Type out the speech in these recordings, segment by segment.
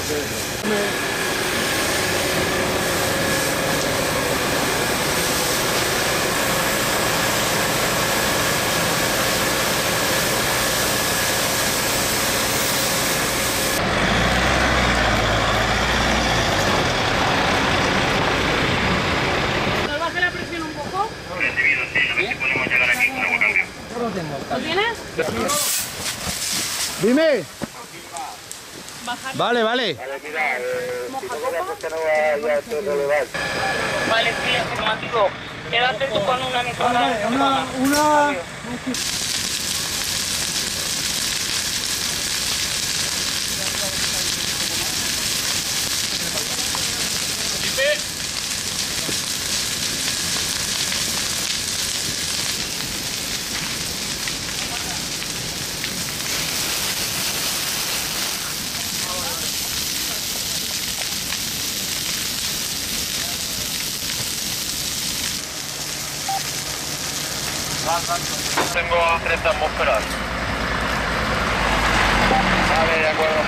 ¿Nos baje la presión un poco? Recibido, sí, a ver si podemos llegar aquí con agua cambio. ¿Nos vienes? Dime. Bajar. Vale, vale. Vale, mira, Moja si no copa. veas que no va ya te relevar. Vale, sí, afirmativo. Quédate tú con una emisora. Una. Tengo a 30 atmósferas. Vale, de acuerdo.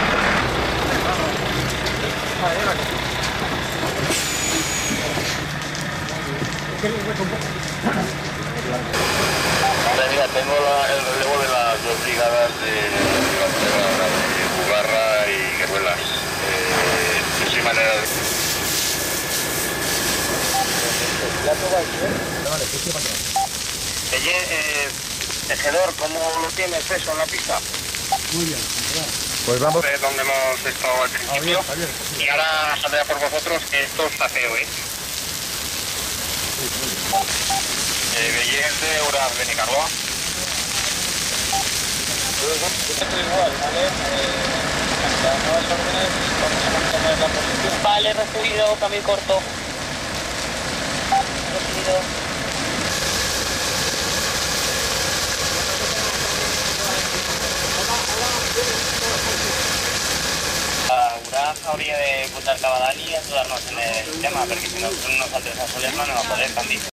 Vale, mira, tengo el relevo de las dos brigadas de Bugarra y Gueruelas. No sé manera de... Tejedor, ¿cómo lo tienes eso en la pista? Muy bien. Pues vamos. Es donde hemos estado al principio. Y ahora saldrá por vosotros que esto está feo, ¿eh? Bellés de Euras de Nicaragua. Igual, ¿vale? Las nuevas órdenes, vamos a mantener la posición. Vale, recibido, cambio corto. Recibido. Uraz hauria de votar Cavadal i aturar-nos en el sistema, perquè si no nosaltres a Soler no anem a poder canviar.